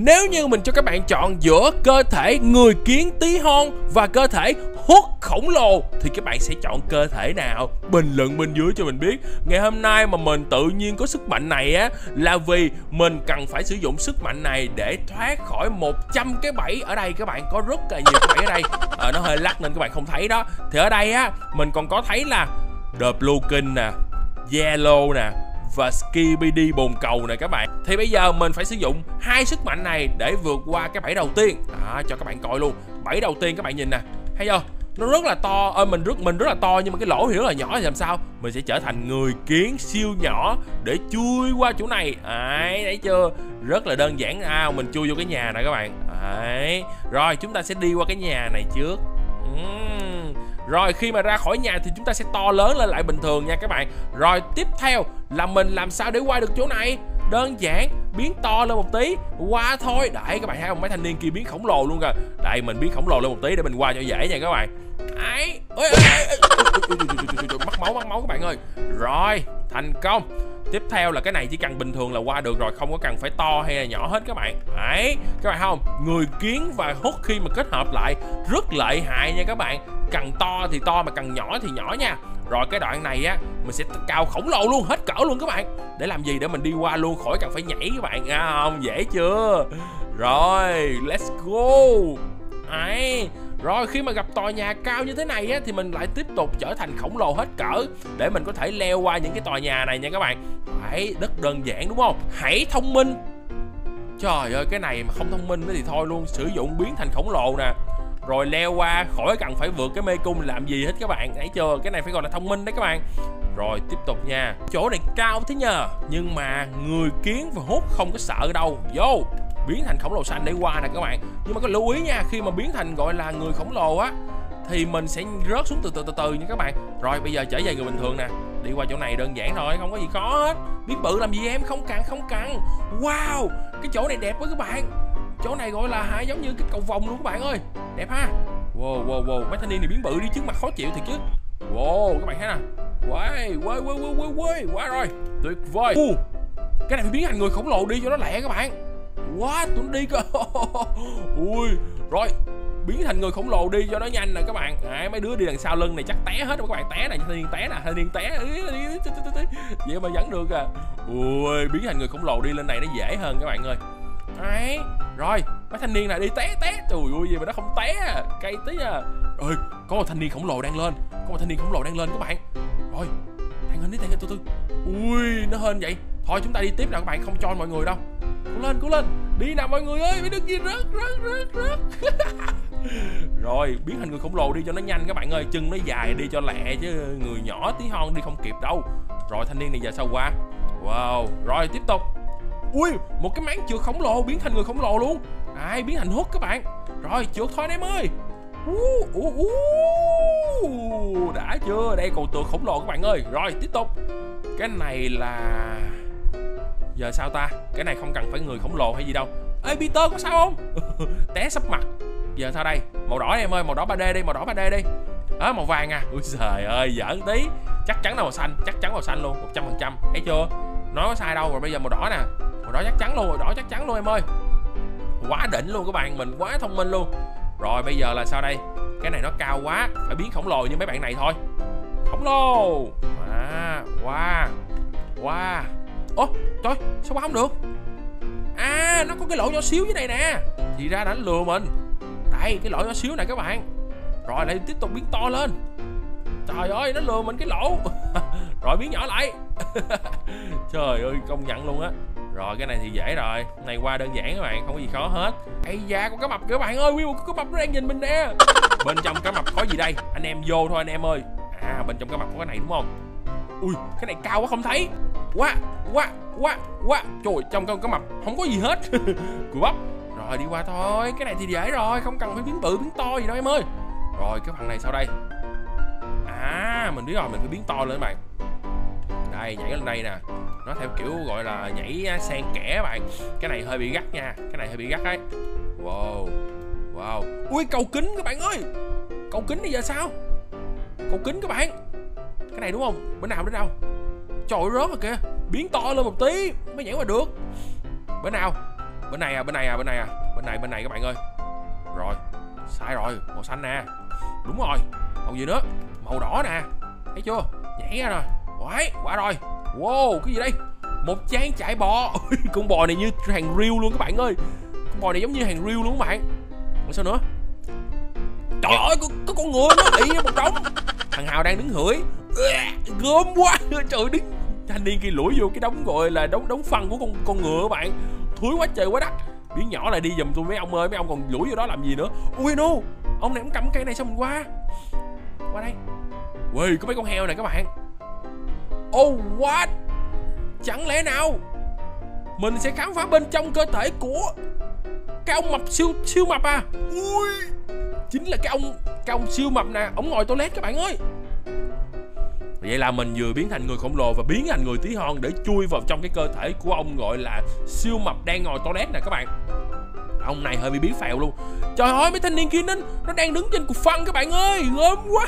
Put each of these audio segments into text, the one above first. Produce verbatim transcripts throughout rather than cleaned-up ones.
Nếu như mình cho các bạn chọn giữa cơ thể người kiến tí hon và cơ thể Hulk khổng lồ thì các bạn sẽ chọn cơ thể nào? Bình luận bên dưới cho mình biết. Ngày hôm nay mà mình tự nhiên có sức mạnh này á là vì mình cần phải sử dụng sức mạnh này để thoát khỏi một trăm cái bẫy. Ở đây các bạn có rất là nhiều cái bẫy ở đây. À, nó hơi lắc nên các bạn không thấy đó. Thì ở đây á mình còn có thấy là The Blue King nè, Yellow nè và Skibidi bồn cầu này các bạn. Thì bây giờ mình phải sử dụng hai sức mạnh này để vượt qua cái bẫy đầu tiên. Đó, cho các bạn coi luôn. Bẫy đầu tiên các bạn nhìn nè, thấy chưa? Nó rất là to, ơi mình rất mình rất là to nhưng mà cái lỗ thì rất là nhỏ thì làm sao? Mình sẽ trở thành người kiến siêu nhỏ để chui qua chỗ này. Đấy, thấy chưa? Rất là đơn giản. À, mình chui vô cái nhà này các bạn. Đấy. Rồi chúng ta sẽ đi qua cái nhà này trước. Uhm. Rồi khi mà ra khỏi nhà thì chúng ta sẽ to lớn lên lại bình thường nha các bạn. Rồi tiếp theo là mình làm sao để qua được chỗ này? Đơn giản, biến to lên một tí, qua thôi. Đấy các bạn thấy không, mấy thanh niên kia biến khổng lồ luôn kìa. Đây mình biến khổng lồ lên một tí để mình qua cho dễ nha các bạn. Ấy, ơi, mắc máu mắc máu các bạn ơi. Rồi, thành công. Tiếp theo là cái này chỉ cần bình thường là qua được rồi, không có cần phải to hay là nhỏ hết các bạn. Đấy, các bạn không? Người kiến và Hulk khi mà kết hợp lại rất lợi hại nha các bạn. Cần to thì to mà cần nhỏ thì nhỏ nha. Rồi cái đoạn này á mình sẽ cao khổng lồ luôn, hết cỡ luôn các bạn. Để làm gì? Để mình đi qua luôn, khỏi cần phải nhảy các bạn. À, không, dễ chưa? Rồi, let's go. Đấy. Rồi khi mà gặp tòa nhà cao như thế này á thì mình lại tiếp tục trở thành khổng lồ hết cỡ để mình có thể leo qua những cái tòa nhà này nha các bạn. Đấy, rất đơn giản đúng không? Hãy thông minh. Trời ơi, cái này mà không thông minh thì thôi luôn. Sử dụng biến thành khổng lồ nè, rồi leo qua, khỏi cần phải vượt cái mê cung làm gì hết các bạn. Thấy chưa? Cái này phải gọi là thông minh đấy các bạn. Rồi tiếp tục nha. Chỗ này cao thế nhờ, nhưng mà người kiến và Hulk không có sợ đâu. Vô, biến thành khổng lồ xanh để qua nè các bạn. Nhưng mà có lưu ý nha, khi mà biến thành gọi là người khổng lồ á thì mình sẽ rớt xuống từ từ từ từ nha các bạn. Rồi bây giờ trở về người bình thường nè. Đi qua chỗ này đơn giản thôi, không có gì khó hết. Biến bự làm gì em, không cần không cần. Wow, cái chỗ này đẹp quá các bạn. Chỗ này gọi là hai giống như cái cầu vồng luôn các bạn ơi. Đẹp ha. Wow wow wow, mấy thanh niên này biến bự đi trước mặt khó chịu thiệt chứ. Wow, các bạn thấy nè. Wow, wow wow wow wow, wow. Quá rồi. Tuyệt vời. Uh, cái này phải biến thành người khổng lồ đi cho nó lẹ các bạn. What, tụi nó đi cơ. Ui, rồi biến thành người khổng lồ đi cho nó nhanh nè các bạn. À, mấy đứa đi đằng sau lưng này chắc té hết rồi các bạn. Té nè, thanh niên té nè, thanh niên té. Vậy mà vẫn được à. Ui, biến thành người khổng lồ đi lên này nó dễ hơn các bạn ơi. Đấy, rồi mấy thanh niên này đi té té. Trời ơi, gì mà nó không té à, cay tí à. Ơi, có một thanh niên khổng lồ đang lên, có một thanh niên khổng lồ đang lên các bạn. Rồi, thằng hình đi, thằng hình từ từ. Ui, nó hên vậy. Thôi chúng ta đi tiếp nào các bạn, không cho mọi người đâu. Cố lên, cố lên, đi nào mọi người ơi, mấy đứa kia rớt, rớt, rớt, rớt. Rồi, biến thành người khổng lồ đi cho nó nhanh các bạn ơi, chân nó dài đi cho lẹ chứ người nhỏ tí hon đi không kịp đâu. Rồi thanh niên này giờ sao qua? Wow, rồi tiếp tục. Ui, một cái máng trượt khổng lồ biến thành người khổng lồ luôn. Ai biến thành Hulk các bạn. Rồi trượt thôi anh em ơi. Uh, uh, uh. Đã chưa? Đây cầu trượt khổng lồ các bạn ơi. Rồi tiếp tục. Cái này là giờ sao ta? Cái này không cần phải người khổng lồ hay gì đâu. Ê Peter có sao không? Té sắp mặt. Giờ sao đây? Màu đỏ em ơi, màu đỏ ba D đi, màu đỏ ba D đi. Đó, màu vàng à. Ui trời ơi, giỡn tí. Chắc chắn là màu xanh, chắc chắn màu xanh luôn, một trăm phần trăm. Thấy chưa? Nó có sai đâu. Rồi bây giờ màu đỏ nè. Màu đỏ chắc chắn luôn, màu đỏ chắc chắn luôn em ơi. Quá đỉnh luôn các bạn, mình quá thông minh luôn. Rồi bây giờ là sao đây? Cái này nó cao quá, phải biến khổng lồ như mấy bạn này thôi. Khổng lồ. À, wow. Wow. Ồ, trời, sao qua không được? À, nó có cái lỗ nhỏ xíu dưới này nè. Thì ra đã lừa mình. Đây, cái lỗ nhỏ xíu này các bạn. Rồi lại tiếp tục biến to lên. Trời ơi, nó lừa mình cái lỗ. Rồi biến nhỏ lại. Trời ơi, công nhận luôn á. Rồi cái này thì dễ rồi, này qua đơn giản các bạn, không có gì khó hết. Ây da, con cá mập các bạn ơi, Will, con cá mập nó đang nhìn mình nè. Bên trong cá mập có gì đây? Anh em vô thôi anh em ơi. À, bên trong cá mập có cái này đúng không? Ui, cái này cao quá không thấy. Quá, quá, quá, quá. Trời, trong con cá mập không có gì hết. Cùi bắp. Rồi đi qua thôi, cái này thì dễ rồi, không cần phải biến bự biến to gì đâu em ơi. Rồi cái phần này sao đây? À, mình biết rồi, mình phải biến to lên các bạn. Đây, nhảy lên đây nè. Nó theo kiểu gọi là nhảy xen kẽ các bạn. Cái này hơi bị gắt nha, cái này hơi bị gắt đấy. Wow, wow. Ui, cầu kính các bạn ơi. Cầu kính bây giờ sao? Cầu kính các bạn. Cái này đúng không? Bữa nào đến đâu? Trời ơi, rớt rồi kìa. Biến to lên một tí mới nhảy qua được. Bữa nào? Bên này à, bên này à, bên này à. Bên này, bên này các bạn ơi. Rồi, sai rồi, màu xanh nè. Đúng rồi, màu gì nữa? Màu đỏ nè. Thấy chưa? Nhảy ra rồi. Đấy, qua rồi. Wow, cái gì đây? Một trang trại bò. Con bò này như hàng real luôn các bạn ơi. Con bò này giống như hàng real luôn các bạn. Còn sao nữa? Trời ơi, có, có con ngựa nó ị một đống. Thằng Hào đang đứng hửi. Gớm quá. Trời, đứng thanh niên kia lủi vô cái đống gọi là đống đống phân của con con ngựa các bạn. Thúi quá trời quá đất. Biến nhỏ lại đi giùm tôi mấy ông ơi, mấy ông còn lủi vô đó làm gì nữa. Ui no, ông này cũng cầm cây này sao mình qua. Qua đây. Ui, có mấy con heo này các bạn. Oh what? Chẳng lẽ nào mình sẽ khám phá bên trong cơ thể của cái ông mập siêu siêu mập à? Ui, chính là cái ông cái ông siêu mập nè, ông ngồi toilet các bạn ơi. Vậy là mình vừa biến thành người khổng lồ và biến thành người tí hon để chui vào trong cái cơ thể của ông gọi là siêu mập đang ngồi toilet nè các bạn. Ông này hơi bị biến phèo luôn. Trời ơi, mấy thanh niên kia nó, nó đang đứng trên cục phân các bạn ơi, gớm quá.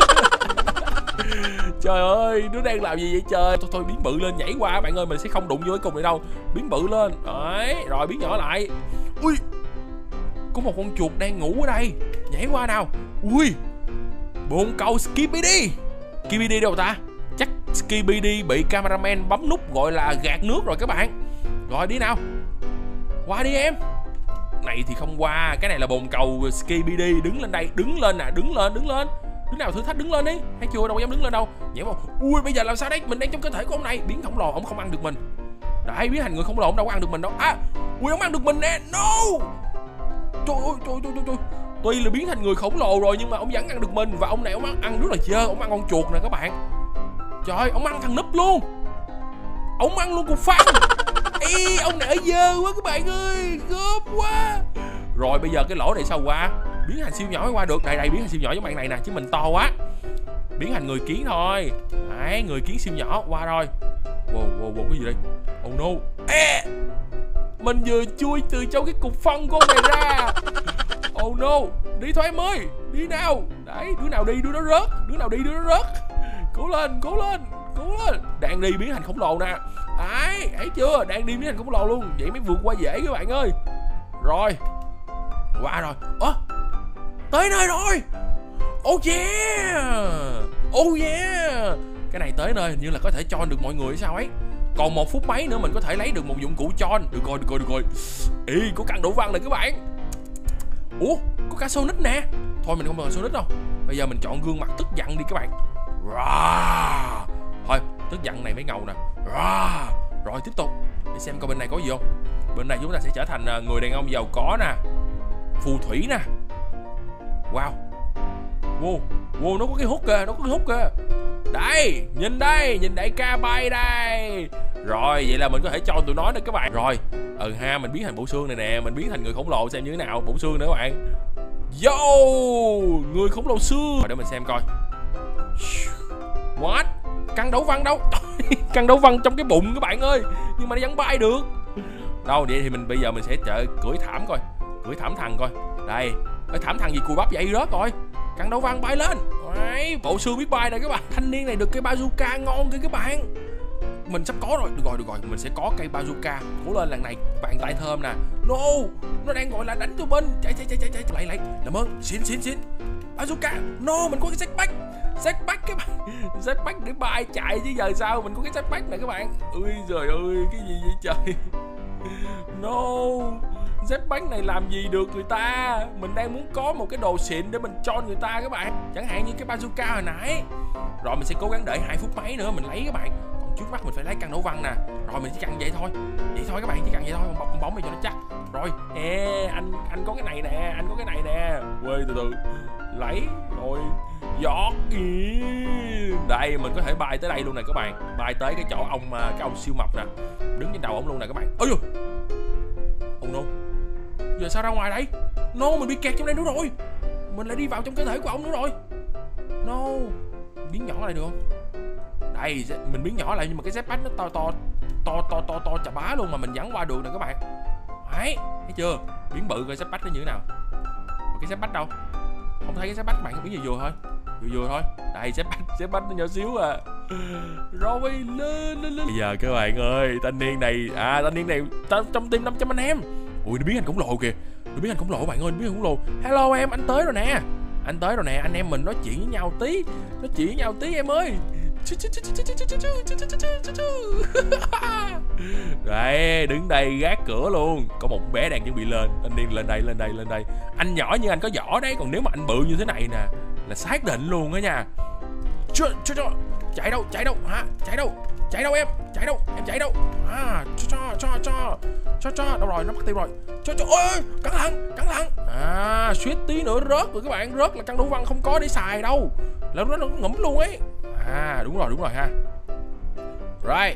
Trời ơi, nó đang làm gì vậy trời. Thôi thôi biến bự lên nhảy qua các bạn ơi, mình sẽ không đụng vô cái cùng này đâu. Biến bự lên. Đấy, rồi biến nhỏ lại. Ui, có một con chuột đang ngủ ở đây. Nhảy qua nào. Ui, bồn cầu Skibidi. Skibidi đâu ta? Chắc Skibidi bị cameraman bấm nút gọi là gạt nước rồi các bạn. Rồi đi nào. Qua đi em. Này thì không qua. Cái này là bồn cầu Skibidi. Đứng lên đây. Đứng lên nè. Đứng lên. Đứng lên. Đứa nào thử thách đứng lên đi. Hay chưa, đâu dám đứng lên đâu. Nhảy vào. Ui, bây giờ làm sao đấy? Mình đang trong cơ thể của ông này. Biến khổng lồ, ông không ăn được mình. Đấy, biến thành người khổng lồ, ông đâu có ăn được mình đâu. À, ui, ông ăn được mình nè. No. Trời ơi, trời trời trời trời. Tuy là biến thành người khổng lồ rồi nhưng mà ông vẫn ăn được mình. Và ông này ông ăn, ăn rất là dơ. Ông ăn con chuột nè các bạn. Trời, ông ăn thằng núp luôn. Ông ăn luôn cục phân. Ê, ông này ở dơ quá các bạn ơi. Gớm quá. Rồi bây giờ cái lỗ này sao qua? Biến thành siêu nhỏ mới qua được. Đây đây, biến thành siêu nhỏ giống bạn này nè. Chứ mình to quá. Biến thành người kiến thôi. Đấy, người kiến siêu nhỏ qua rồi. Wow, wow, wow, cái gì đây? Oh no. Ê, mình vừa chui từ trong cái cục phân của ông này ra. Oh no. Đi thôi em ơi. Đi nào. Đấy, đứa nào đi đứa đó rớt. Đứa nào đi đứa đó rớt. Cố lên, cố lên, cố lên. Đang đi biến thành khổng lồ nè. Đấy, thấy chưa? Đang đi biến thành khổng lồ luôn. Vậy mới vượt qua dễ các bạn ơi. Rồi. Qua rồi. Ơ, tới nơi rồi. Oh yeah. Oh yeah. Cái này tới nơi hình như là có thể cho được mọi người hay sao ấy. Còn một phút mấy nữa mình có thể lấy được một dụng cụ cho. Được rồi, được rồi, được rồi. Ê, có căn đổ văn này các bạn. Ủa, có cả Sonic nè. Thôi mình không cần Sonic đâu. Bây giờ mình chọn gương mặt tức giận đi các bạn. Rah. Thôi, tức giận này mới ngầu nè. Rah. Rồi tiếp tục. Để xem coi bên này có gì không. Bên này chúng ta sẽ trở thành người đàn ông giàu có nè. Phù thủy nè. Wow. Wow, wow, nó có cái hút kìa, nó có cái hút kìa. Đây, nhìn đây, nhìn đại ca bay đây. Rồi, vậy là mình có thể cho tụi nó nữa các bạn. Rồi, ừ ha, mình biến thành bộ xương này nè. Mình biến thành người khổng lồ xem như thế nào. Bộ xương nữa các bạn. Yo, người khổng lồ xương. Rồi để mình xem coi. What? Căn đấu văn đâu? Căn đấu văn trong cái bụng các bạn ơi. Nhưng mà nó vẫn bay được. Đâu, vậy thì mình bây giờ mình sẽ chợ cưỡi thảm coi. Cưỡi thảm thằng coi. Đây, cái thảm thằng gì cùi bắp vậy rớt rồi. Căn đấu văn bay lên. Đấy, bộ xương biết bay này các bạn. Thanh niên này được cây bazooka ngon kìa các bạn. Mình sắp có rồi. Được rồi, được rồi, mình sẽ có cây bazooka. Cố lên lần này, bạn tay thơm nè. No, nó đang gọi là đánh cho bên. Chạy chạy chạy chạy chạy lại lại. Làm ơn, xin xin xin. Bazooka. No, mình có cái jetpack. Jetpack các bạn. Jetpack để bay chạy chứ giờ sao? Mình có cái jetpack này các bạn. Ui trời ơi, cái gì vậy trời. No, jetpack này làm gì được người ta. Mình đang muốn có một cái đồ xịn để mình cho người ta các bạn. Chẳng hạn như cái bazooka hồi nãy. Rồi mình sẽ cố gắng đợi hai phút mấy nữa mình lấy các bạn. Còn trước mắt mình phải lấy căn đấu văn nè. Rồi mình chỉ cần vậy thôi. Vậy thôi các bạn, chỉ cần vậy thôi. Bóng bóng, bóng này cho nó chắc. Rồi, ê, anh anh có cái này nè, anh có cái này nè. Quê từ từ. Lấy rồi. Giọt. Đây, mình có thể bay tới đây luôn nè các bạn. Bay tới cái chỗ ông cái ông siêu mập nè. Đứng trên đầu ông luôn nè các bạn. Ôi giời. Oh no. Giờ sao ra ngoài đây? No, mình bị kẹt trong đây nữa rồi. Mình lại đi vào trong cơ thể của ông nữa rồi. No. Biến nhỏ lại được không? Đây, mình biến nhỏ lại nhưng mà cái jetpack nó to to to to to to chà bá luôn mà mình vẫn qua được nè các bạn. Đấy, thấy chưa? Biến bự coi jetpack nó như thế nào. Mà cái jetpack đâu? Không thấy cái jetpack các bạn, biến vừa vừa thôi. Vừa vừa thôi. Đây, jetpack, jetpack nó nhỏ xíu à. Rồi lên lên lên. Bây giờ các bạn ơi, thanh niên này à thanh niên này trong team năm trăm anh em. Ui, nó biến thành khổng lồ kìa. Nó biến thành khổng lồ bạn ơi, nó biến thành khổng lồ. Hello em, anh tới rồi nè. Anh tới rồi nè, anh em mình nói chuyện với nhau tí. Nói chuyện với nhau tí em ơi. Đấy, đứng đây gác cửa luôn. Có một bé đang chuẩn bị lên. Anh điên lên đây, lên đây, lên đây. Anh nhỏ như anh có vỏ đấy, còn nếu mà anh bự như thế này nè là xác định luôn á nha. Cho, cho, cho. Chạy đâu, chạy đâu hả? Chạy đâu? Chạy đâu em? Chạy đâu? Em chạy đâu? À, cho, cho, cho, cho. Cho, cho, đâu rồi, nó mất tiêu rồi. Cho, cho, ôi, cẩn thận, cẩn thận. À, suýt tí nữa rớt rồi các bạn. Rớt là căn đủ văn không có để xài đâu. Là nó, nó ngủm luôn ấy. À, đúng rồi, đúng rồi ha. Right.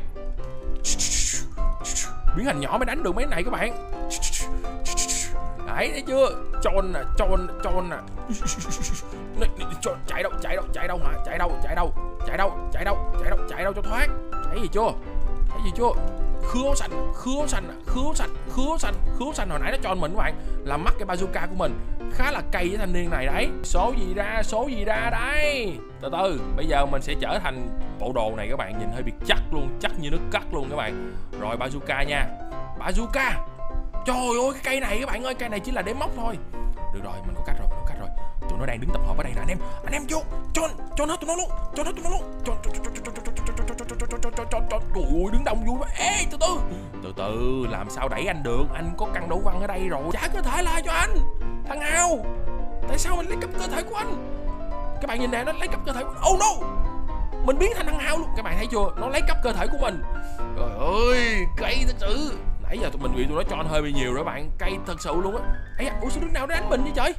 Biến thành nhỏ mới đánh được mấy này các bạn. Đấy, thấy chưa? Tròn nè, tròn, tròn nè. Chạy đâu, chạy đâu, chạy đâu hả? Chạy đâu, chạy đâu, chạy đâu, chạy đâu, chạy đâu, chạy đâu cho thoát. Thấy gì chưa? Thấy gì chưa? Khứa xanh, khứa xanh, khứa xanh, khứa xanh, khứa xanh hồi nãy nó tròn mình các bạn. Làm mất cái bazooka của mình. Khá là cay với thanh niên này đấy. Số gì ra, số gì ra đây. Từ từ, bây giờ mình sẽ trở thành bộ đồ này các bạn. Nhìn hơi bị chắc luôn, chắc như nước cắt luôn các bạn. Rồi bazooka nha. Bazooka. Trời ơi, cái cây này các bạn ơi, cây này chỉ là để móc thôi. Được rồi, mình có cách rồi, mình có cách rồi. Tụi nó đang đứng tập hợp ở đây nè anh em. Anh em vô, cho cho nó tụi nó luôn, cho nó tụi nó luôn. Cho cho cho cho cho cho cho cho cho ui, đứng đông vui quá. Ê, từ từ. Từ từ, làm sao đẩy anh được? Anh có căn đấu văn ở đây rồi. Chả có thể la cho anh. Thằng Hào. Tại sao mình lấy cắp cơ thể của anh? Các bạn nhìn nè, nó lấy cắp cơ thể của anh. Oh no. Mình biến thành thằng Hào luôn. Các bạn thấy chưa? Nó lấy cắp cơ thể của mình. Trời ơi, cay thật sự. Nãy giờ tụi mình bị tụi nó cho hơi bị nhiều rồi bạn. Cay thật sự luôn á. Ây da, ủa sao đứa nào nó đánh mình vậy trời?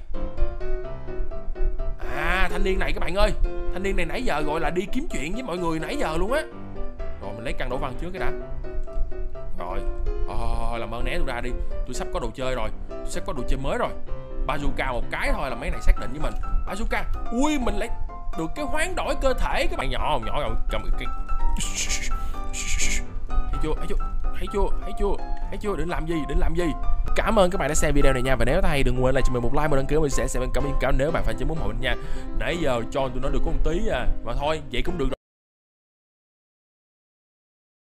À, thanh niên này các bạn ơi. Thanh niên này nãy giờ gọi là đi kiếm chuyện với mọi người nãy giờ luôn á. Rồi mình lấy căn đổ văn trước cái đã. Rồi, oh, làm ơn né tôi ra đi. Tôi sắp có đồ chơi rồi. Tôi sắp có đồ chơi mới rồi. Bazooka một cái thôi là mấy này xác định với mình. Bazooka. Ui, mình lấy được cái hoán đổi cơ thể. Các bạn nhỏ nhỏ rồi cầm cái. Thấy chưa? Thấy chưa? Thấy chưa? Thấy chưa? Thấy chưa? Định làm gì? Định làm gì? Cảm ơn các bạn đã xem video này nha. Và nếu thấy đừng quên lại cho mình một like, một đăng ký, mình sẽ xem cảm ơn nếu bạn phải chơi muốn hội mình nha. Nãy giờ cho tụi nó được có một tí à. Mà thôi, vậy cũng được rồi.